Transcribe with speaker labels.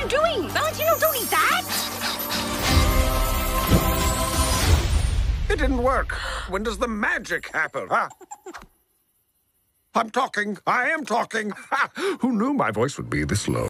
Speaker 1: doing? Valentino, don't eat that!
Speaker 2: It didn't work. When does the magic happen, huh? I'm talking. I am talking. Ha! Who knew my voice would be this low?